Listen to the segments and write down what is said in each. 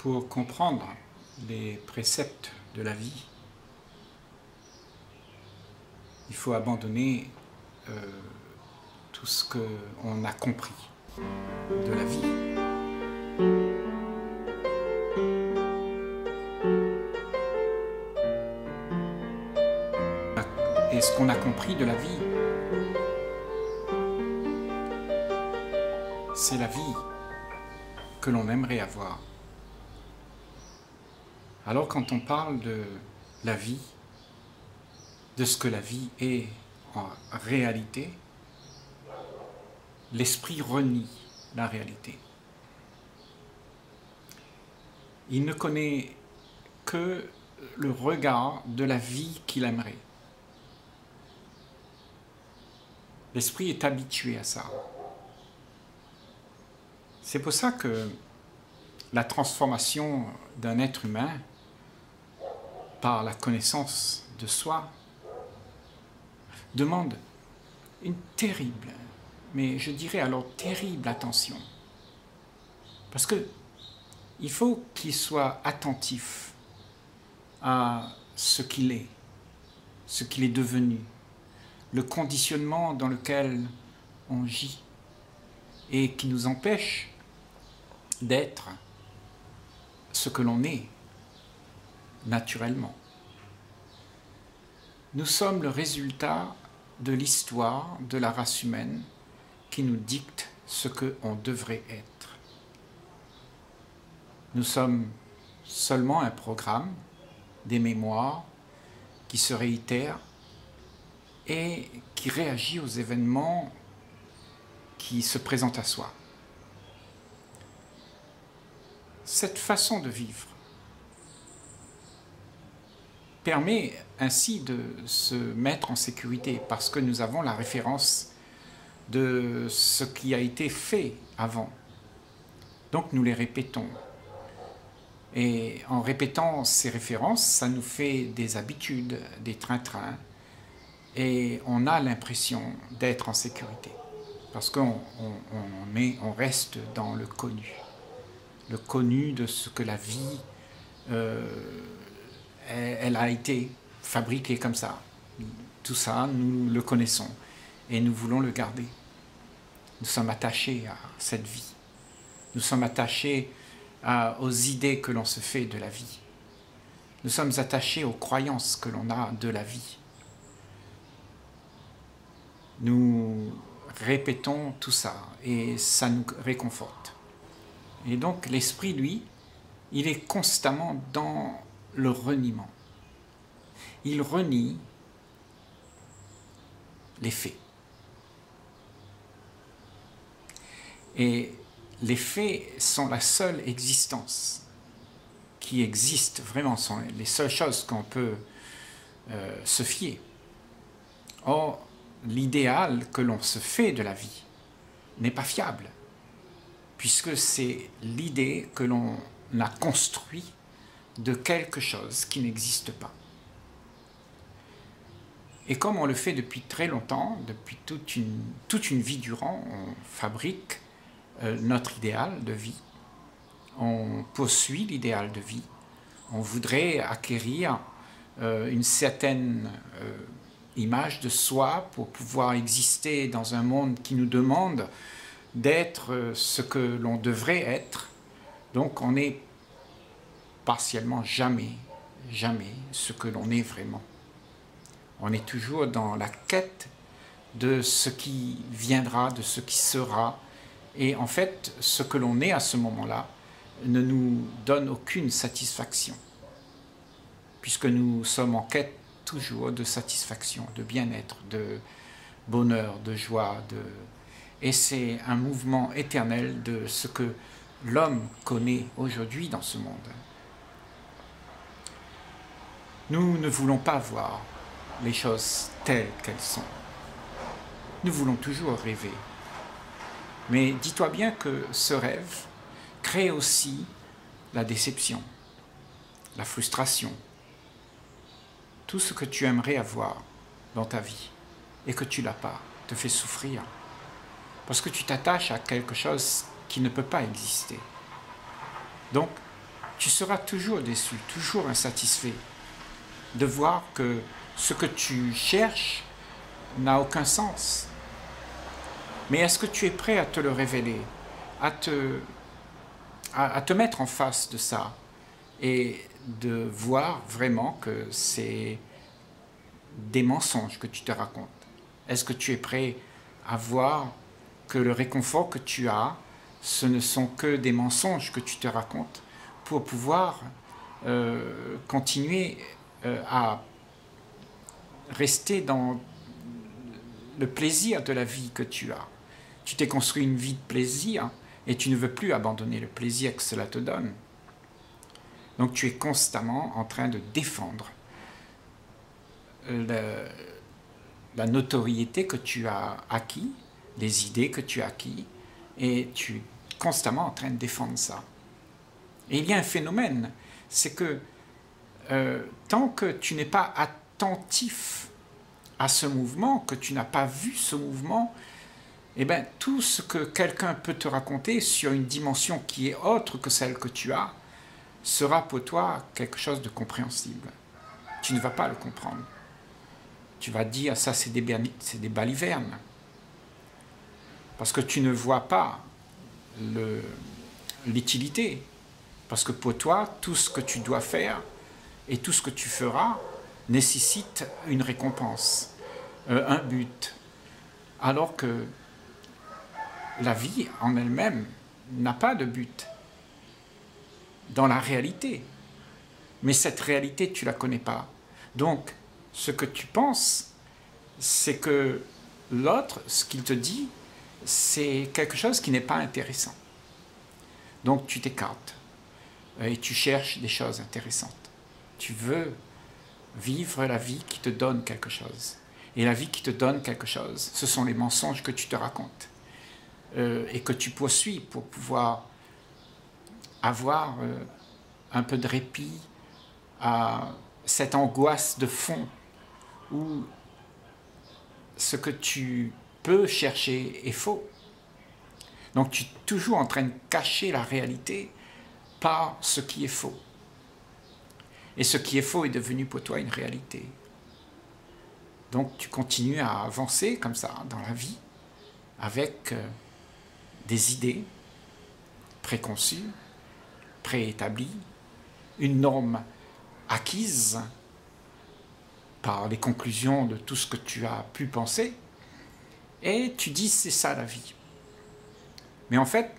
Pour comprendre les préceptes de la vie, il faut abandonner tout ce qu'on a compris de la vie. Et ce qu'on a compris de la vie, c'est la vie que l'on aimerait avoir. Alors quand on parle de la vie, de ce que la vie est en réalité, l'esprit renie la réalité. Il ne connaît que le regard de la vie qu'il aimerait. L'esprit est habitué à ça. C'est pour ça que la transformation d'un être humain par la connaissance de soi demande une terrible, mais je dirais alors terrible attention. Parce que il faut qu'il soit attentif à ce qu'il est devenu, le conditionnement dans lequel on gît et qui nous empêche d'être ce que l'on est naturellement. Nous sommes le résultat de l'histoire de la race humaine qui nous dicte ce qu'on devrait être. Nous sommes seulement un programme, des mémoires qui se réitèrent et qui réagit aux événements qui se présentent à soi. Cette façon de vivre permet ainsi de se mettre en sécurité parce que nous avons la référence de ce qui a été fait avant. Donc nous les répétons. Et en répétant ces références, ça nous fait des habitudes, des trains-trains, et on a l'impression d'être en sécurité parce qu'on reste dans le connu de ce que la vie elle a été fabriquée comme ça. Tout ça, nous le connaissons et nous voulons le garder. Nous sommes attachés à cette vie. Nous sommes attachés aux idées que l'on se fait de la vie. Nous sommes attachés aux croyances que l'on a de la vie. Nous répétons tout ça et ça nous réconforte. Et donc l'esprit, lui, il est constamment dans le reniement. Il renie les faits. Et les faits sont la seule existence qui existe vraiment, sont les seules choses qu'on peut se fier. Or, l'idéal que l'on se fait de la vie n'est pas fiable, puisque c'est l'idée que l'on a construit de quelque chose qui n'existe pas. Et comme on le fait depuis très longtemps, depuis toute une vie durant, on fabrique notre idéal de vie, on poursuit l'idéal de vie, on voudrait acquérir une certaine image de soi pour pouvoir exister dans un monde qui nous demande d'être ce que l'on devrait être. Donc on n'est partiellement jamais ce que l'on est vraiment. On est toujours dans la quête de ce qui viendra, de ce qui sera. Et en fait, ce que l'on est à ce moment-là ne nous donne aucune satisfaction, puisque nous sommes en quête toujours de satisfaction, de bien-être, de bonheur, de joie. Et c'est un mouvement éternel de ce que l'homme connaît aujourd'hui dans ce monde. Nous ne voulons pas voir les choses telles qu'elles sont. Nous voulons toujours rêver. Mais dis-toi bien que ce rêve crée aussi la déception, la frustration, tout ce que tu aimerais avoir dans ta vie et que tu n'as pas, te fait souffrir. Parce que tu t'attaches à quelque chose qui ne peut pas exister. Donc, tu seras toujours déçu, toujours insatisfait de voir que ce que tu cherches n'a aucun sens. Mais est-ce que tu es prêt à te le révéler, à te mettre en face de ça et de voir vraiment que c'est des mensonges que tu te racontes? Est-ce que tu es prêt à voir que le réconfort que tu as, ce ne sont que des mensonges que tu te racontes pour pouvoir continuer à rester dans le plaisir de la vie que tu as? Tu t'es construit une vie de plaisir et tu ne veux plus abandonner le plaisir que cela te donne. Donc tu es constamment en train de défendre la notoriété que tu as acquis, les idées que tu as acquis, et tu es constamment en train de défendre ça. Et il y a un phénomène, c'est que tant que tu n'es pas attentif à ce mouvement, que tu n'as pas vu ce mouvement, eh bien, tout ce que quelqu'un peut te raconter sur une dimension qui est autre que celle que tu as, sera pour toi quelque chose de compréhensible. Tu ne vas pas le comprendre. Tu vas dire, ça c'est des balivernes. Parce que tu ne vois pas l'utilité. Parce que pour toi, tout ce que tu dois faire et tout ce que tu feras nécessite une récompense, un but. Alors que la vie en elle-même n'a pas de but dans la réalité. Mais cette réalité, tu ne la connais pas. Donc, ce que tu penses, c'est que l'autre, ce qu'il te dit, c'est quelque chose qui n'est pas intéressant. Donc, tu t'écartes et tu cherches des choses intéressantes. Tu veux vivre la vie qui te donne quelque chose. Et la vie qui te donne quelque chose, ce sont les mensonges que tu te racontes et que tu poursuis pour pouvoir avoir un peu de répit à cette angoisse de fond où ce que tu peux chercher est faux. Donc tu es toujours en train de cacher la réalité par ce qui est faux. Et ce qui est faux est devenu pour toi une réalité. Donc tu continues à avancer comme ça dans la vie avec des idées préconçues, préétablies, une norme acquise par les conclusions de tout ce que tu as pu penser, et tu dis c'est ça la vie. Mais en fait,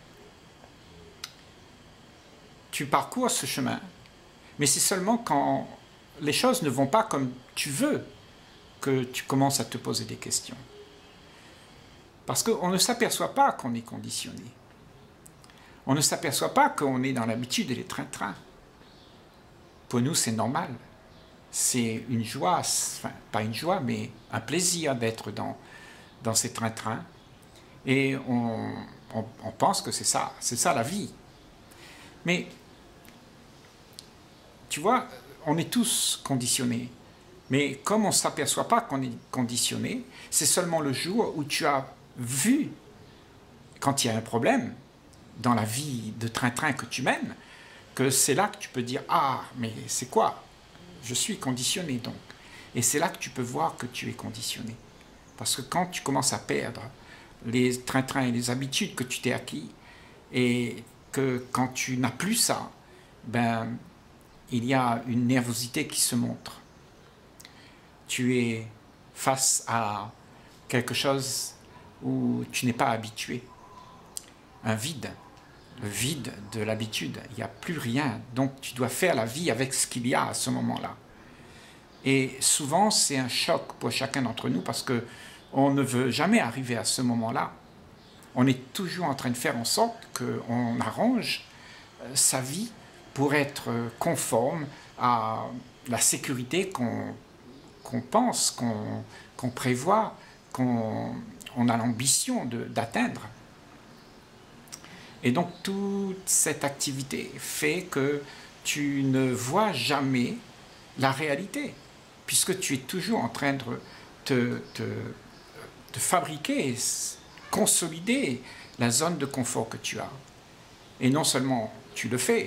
tu parcours ce chemin, mais c'est seulement quand les choses ne vont pas comme tu veux que tu commences à te poser des questions. Parce qu'on ne s'aperçoit pas qu'on est conditionné. On ne s'aperçoit pas qu'on est dans l'habitude des train-train. Pour nous, c'est normal. C'est une joie, enfin, pas une joie, mais un plaisir d'être dans ces train-train. Et on pense que c'est ça la vie. Mais, tu vois, on est tous conditionnés. Mais comme on ne s'aperçoit pas qu'on est conditionné, c'est seulement le jour où tu as vu, quand il y a un problème dans la vie de train-train que tu mènes, que c'est là que tu peux dire « Ah, mais c'est quoi? Je suis conditionné donc. » Et c'est là que tu peux voir que tu es conditionné. Parce que quand tu commences à perdre les train-train et les habitudes que tu t'es acquis, et que quand tu n'as plus ça, ben, il y a une nervosité qui se montre. Tu es face à quelque chose où tu n'es pas habitué. Un vide. Le vide de l'habitude. Il n'y a plus rien. Donc tu dois faire la vie avec ce qu'il y a à ce moment-là. Et souvent, c'est un choc pour chacun d'entre nous parce qu'on ne veut jamais arriver à ce moment-là. On est toujours en train de faire en sorte qu'on arrange sa vie pour être conforme à la sécurité qu'on pense, qu'on prévoit, qu'on a l'ambition d'atteindre. Et donc toute cette activité fait que tu ne vois jamais la réalité, puisque tu es toujours en train de fabriquer, consolider la zone de confort que tu as. Et non seulement tu le fais,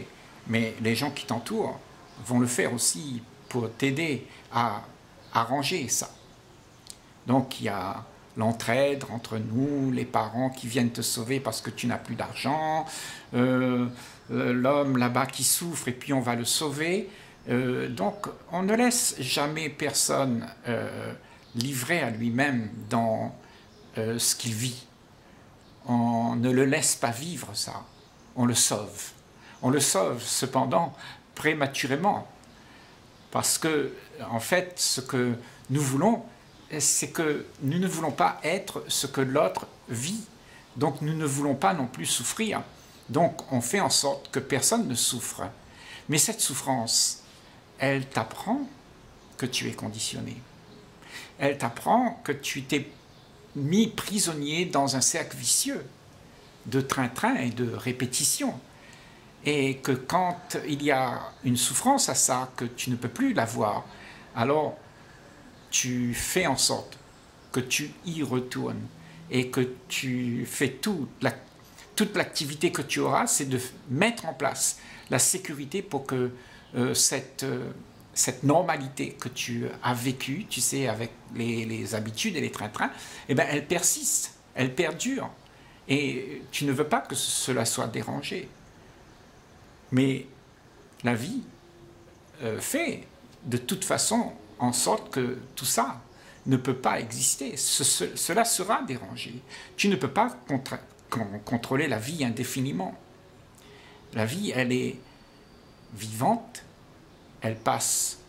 mais les gens qui t'entourent vont le faire aussi pour t'aider à arranger ça. Donc il y a l'entraide entre nous, les parents qui viennent te sauver parce que tu n'as plus d'argent, l'homme là-bas qui souffre et puis on va le sauver. Donc on ne laisse jamais personne livré à lui-même dans ce qu'il vit. On ne le laisse pas vivre ça, on le sauve. On le sauve cependant prématurément, parce que en fait ce que nous voulons, c'est que nous ne voulons pas être ce que l'autre vit, donc nous ne voulons pas non plus souffrir, donc on fait en sorte que personne ne souffre. Mais cette souffrance, elle t'apprend que tu es conditionné, elle t'apprend que tu t'es mis prisonnier dans un cercle vicieux de train-train et de répétition, et que quand il y a une souffrance à ça, que tu ne peux plus la voir, alors tu fais en sorte que tu y retournes et que tu fais toute l'activité que tu auras, c'est de mettre en place la sécurité pour que cette normalité que tu as vécue, tu sais, avec les habitudes et les trains-trains, eh bien, elle persiste, elle perdure. Et tu ne veux pas que cela soit dérangé. Mais la vie fait de toute façon en sorte que tout ça ne peut pas exister. Cela sera dérangé. Tu ne peux pas contrôler la vie indéfiniment. La vie, elle est vivante, elle passe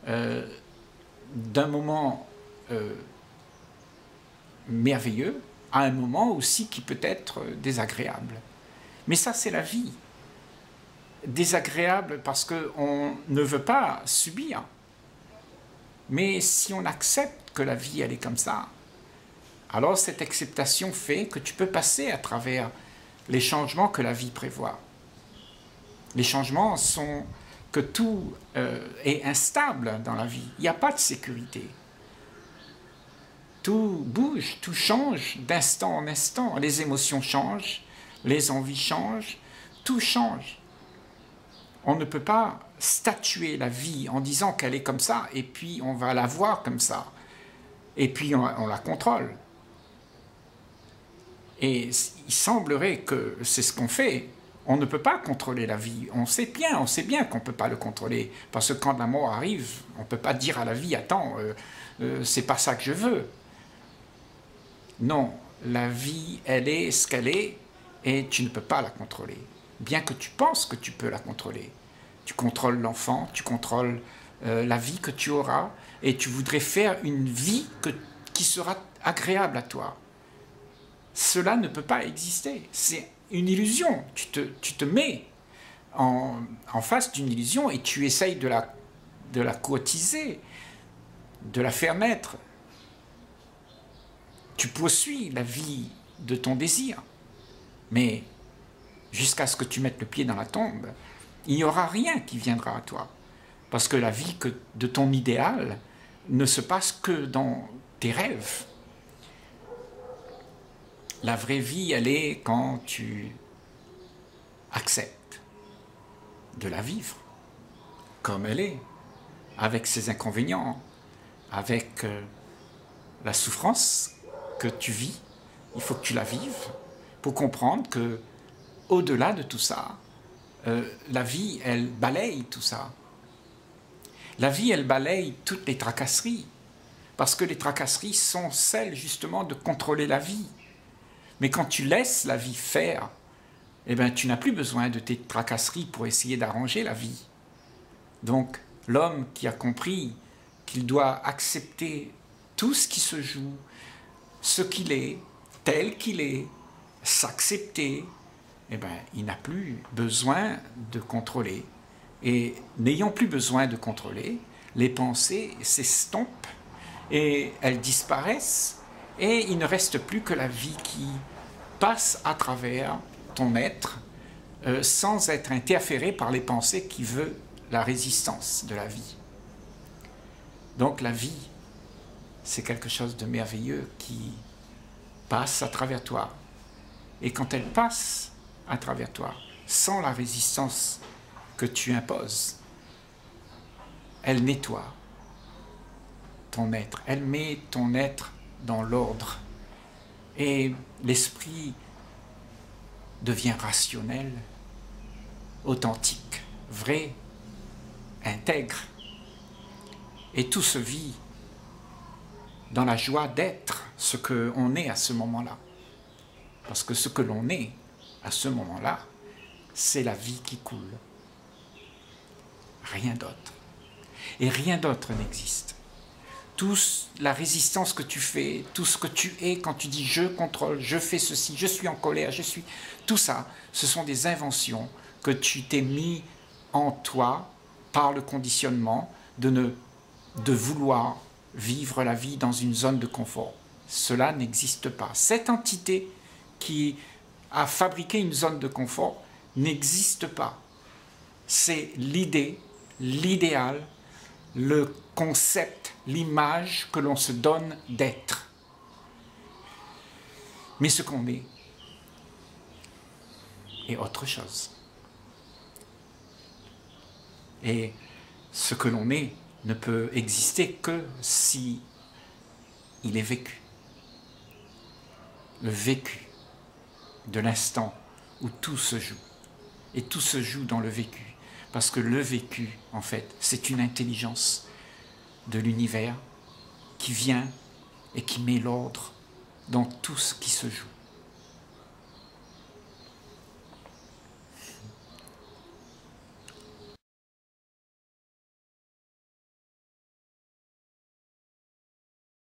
d'un moment merveilleux à un moment aussi qui peut être désagréable. Mais ça, c'est la vie. Désagréable parce qu'on ne veut pas subir. Mais si on accepte que la vie, elle est comme ça, alors cette acceptation fait que tu peux passer à travers les changements que la vie prévoit. Les changements sont que tout est instable dans la vie. Il n'y a pas de sécurité. Tout bouge, tout change d'instant en instant. Les émotions changent, les envies changent, tout change. On ne peut pas statuer la vie en disant qu'elle est comme ça et puis on va la voir comme ça. Et puis on la contrôle. Et il semblerait que c'est ce qu'on fait. On ne peut pas contrôler la vie. On sait bien qu'on ne peut pas le contrôler. Parce que quand la mort arrive, on ne peut pas dire à la vie, attends, c'est pas ça que je veux. Non, la vie, elle est ce qu'elle est et tu ne peux pas la contrôler. Bien que tu penses que tu peux la contrôler. Tu contrôles l'enfant, tu contrôles la vie que tu auras et tu voudrais faire une vie qui sera agréable à toi. Cela ne peut pas exister. C'est une illusion. Tu te mets en face d'une illusion et tu essayes de la courtiser, de la faire naître. Tu poursuis la vie de ton désir. Mais jusqu'à ce que tu mettes le pied dans la tombe, il n'y aura rien qui viendra à toi. Parce que la vie de ton idéal ne se passe que dans tes rêves. La vraie vie, elle est quand tu acceptes de la vivre comme elle est, avec ses inconvénients, avec la souffrance que tu vis. Il faut que tu la vives pour comprendre que au-delà de tout ça, la vie, elle balaye tout ça. La vie, elle balaye toutes les tracasseries, parce que les tracasseries sont celles justement de contrôler la vie. Mais quand tu laisses la vie faire, eh bien, tu n'as plus besoin de tes tracasseries pour essayer d'arranger la vie. Donc, l'homme qui a compris qu'il doit accepter tout ce qui se joue, ce qu'il est, tel qu'il est, s'accepter, eh bien, il n'a plus besoin de contrôler. Et n'ayant plus besoin de contrôler, les pensées s'estompent et elles disparaissent et il ne reste plus que la vie qui passe à travers ton être sans être interférée par les pensées qui veulent la résistance de la vie. Donc la vie, c'est quelque chose de merveilleux qui passe à travers toi. Et quand elle passe à travers toi, sans la résistance que tu imposes. Elle nettoie ton être, elle met ton être dans l'ordre. Et l'esprit devient rationnel, authentique, vrai, intègre. Et tout se vit dans la joie d'être ce qu'on est à ce moment-là. Parce que ce que l'on est à ce moment-là, c'est la vie qui coule. Rien d'autre. Et rien d'autre n'existe. Toute la résistance que tu fais, tout ce que tu es quand tu dis je contrôle, je fais ceci, je suis en colère, je suis... Tout ça, ce sont des inventions que tu t'es mis en toi par le conditionnement de vouloir vivre la vie dans une zone de confort. Cela n'existe pas. Cette entité qui a fabriqué une zone de confort n'existe pas. C'est l'idée, l'idéal, le concept, l'image que l'on se donne d'être. Mais ce qu'on est autre chose. Et ce que l'on est ne peut exister que si il est vécu. Le vécu de l'instant où tout se joue. Et tout se joue dans le vécu. Parce que le vécu, en fait, c'est une intelligence de l'univers qui vient et qui met l'ordre dans tout ce qui se joue.